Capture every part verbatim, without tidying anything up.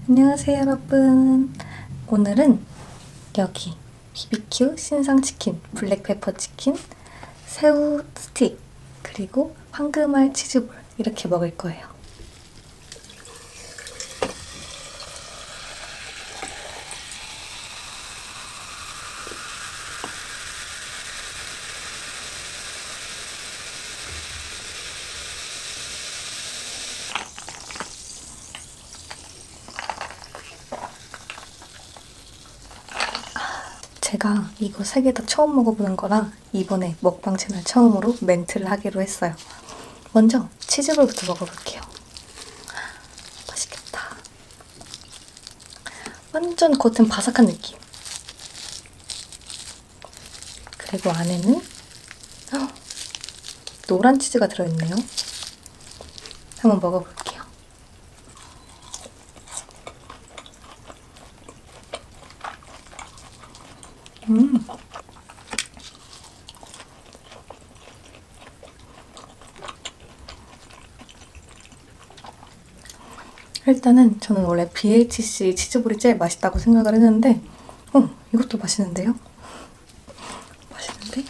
안녕하세요 여러분. 오늘은 여기 비비큐 신상치킨, 블랙페퍼 치킨, 새우 스틱, 그리고 황금알 치즈볼 이렇게 먹을 거예요. 제가 이거 세 개 다 처음 먹어보는 거라 이번에 먹방 채널 처음으로 멘트를 하기로 했어요. 먼저 치즈볼부터 먹어볼게요. 맛있겠다. 완전 겉은 바삭한 느낌. 그리고 안에는 어, 노란 치즈가 들어있네요. 한번 먹어볼게요. 음. 일단은 저는 원래 비에이치씨 치즈볼이 제일 맛있다고 생각을 했는데 어, 이것도 맛있는데요? 맛있는데?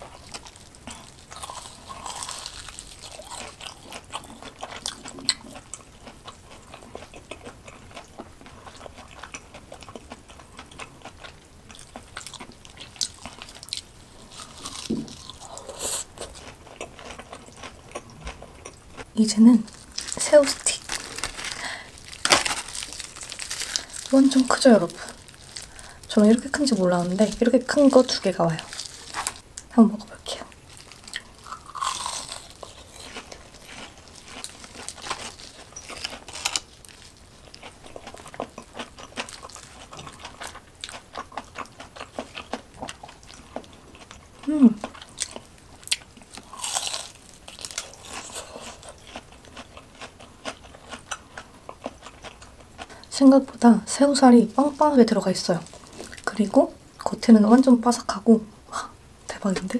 이제는 새우 스틱. 완전 크죠 여러분? 저는 이렇게 큰지 몰랐는데 이렇게 큰 거 두 개가 와요. 한번 먹어볼게요. 음. 생각보다 새우살이 빵빵하게 들어가 있어요. 그리고 겉에는 완전 바삭하고 와, 대박인데?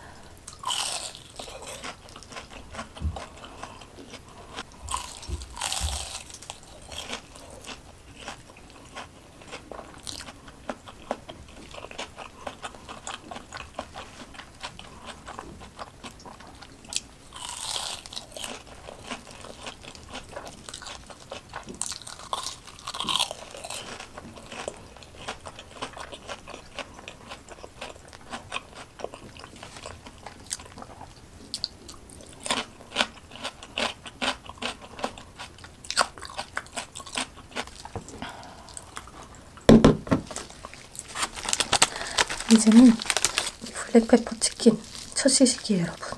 이제는 블랙페퍼 치킨 첫 시식이에요 여러분.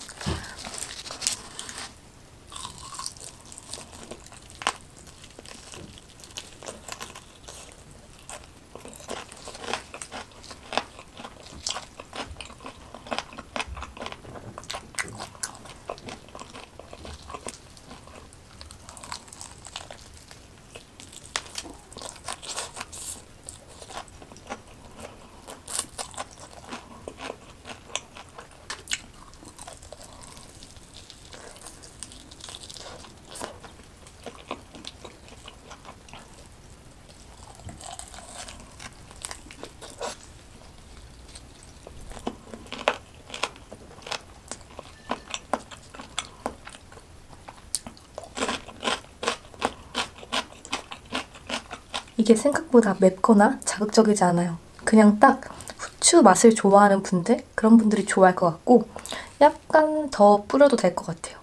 이게 생각보다 맵거나 자극적이지 않아요. 그냥 딱 후추 맛을 좋아하는 분들? 그런 분들이 좋아할 것 같고 약간 더 뿌려도 될 것 같아요.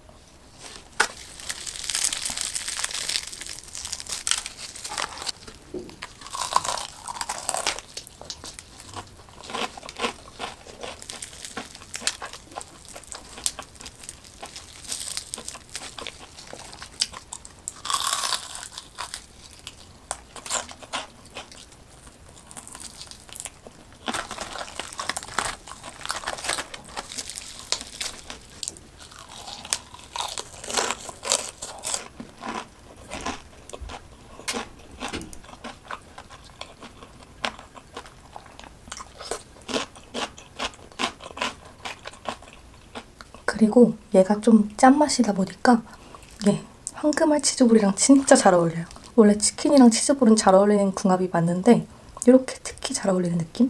그리고 얘가 좀 짠맛이다 보니까 이게 황금알 치즈볼이랑 진짜 잘 어울려요. 원래 치킨이랑 치즈볼은 잘 어울리는 궁합이 맞는데 이렇게 특히 잘 어울리는 느낌?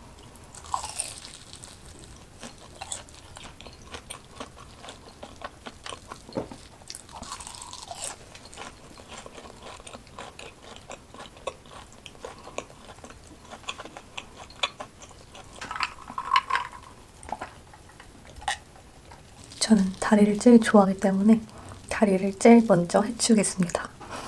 저는 다리를 제일 좋아하기 때문에 다리를 제일 먼저 해치우겠습니다.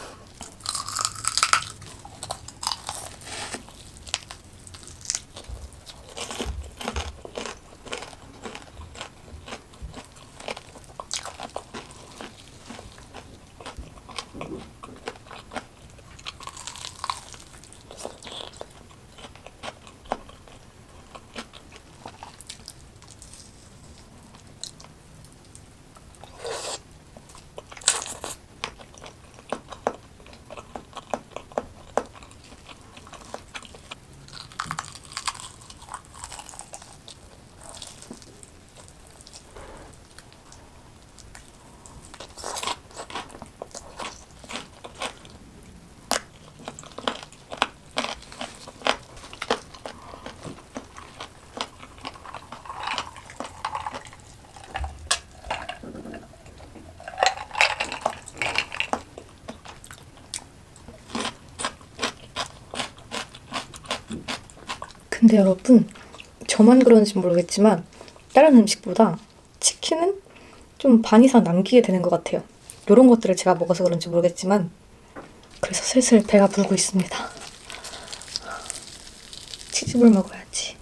근데 여러분, 저만 그런지 모르겠지만 다른 음식보다 치킨은 좀 반 이상 남기게 되는 것 같아요. 이런 것들을 제가 먹어서 그런지 모르겠지만 그래서 슬슬 배가 부르고 있습니다. 치즈볼 먹어야지.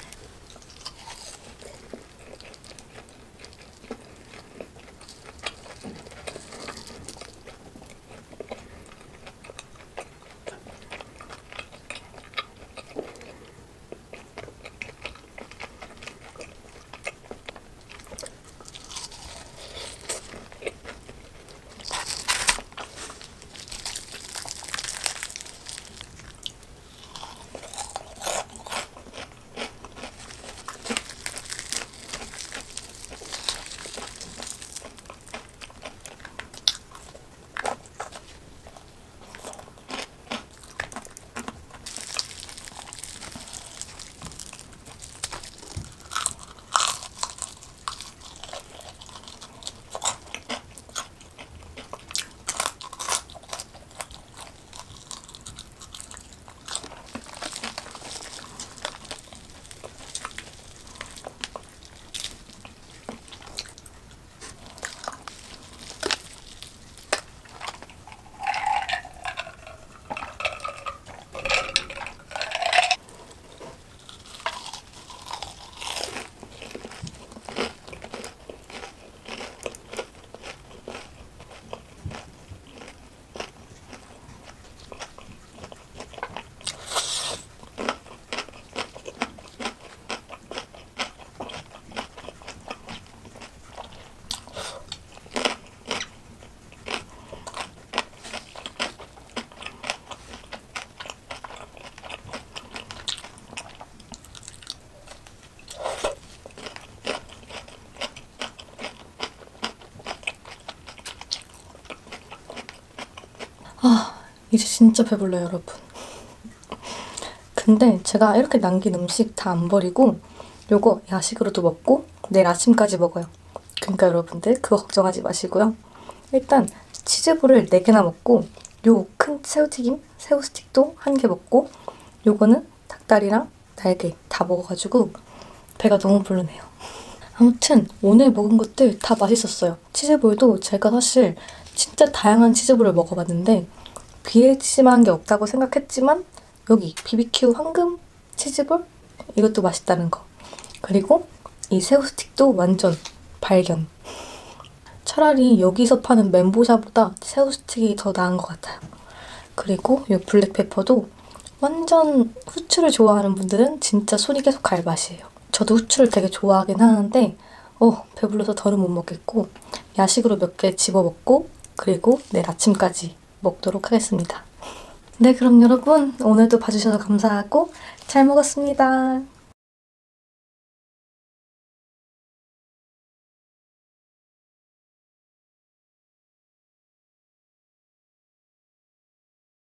아, 이제 진짜 배불러요, 여러분. 근데 제가 이렇게 남긴 음식 다 안 버리고 요거 야식으로도 먹고 내일 아침까지 먹어요. 그러니까 여러분들 그거 걱정하지 마시고요. 일단 치즈볼을 네 개나 먹고 요 큰 새우튀김, 새우 스틱도 한 개 먹고 요거는 닭다리랑 날개 다 먹어가지고 배가 너무 부르네요. 아무튼 오늘 먹은 것들 다 맛있었어요. 치즈볼도 제가 사실 진짜 다양한 치즈볼을 먹어봤는데 비릿심한 게 없다고 생각했지만 여기 비비큐 황금 치즈볼? 이것도 맛있다는 거. 그리고 이 새우 스틱도 완전 발견. 차라리 여기서 파는 멘보샤보다 새우 스틱이 더 나은 것 같아요. 그리고 이 블랙페퍼도 완전 후추를 좋아하는 분들은 진짜 손이 계속 갈 맛이에요. 저도 후추를 되게 좋아하긴 하는데 어 배불러서 더는 못 먹겠고 야식으로 몇 개 집어먹고 그리고 내일 아침까지 먹도록 하겠습니다. 네, 그럼 여러분 오늘도 봐주셔서 감사하고 잘 먹었습니다.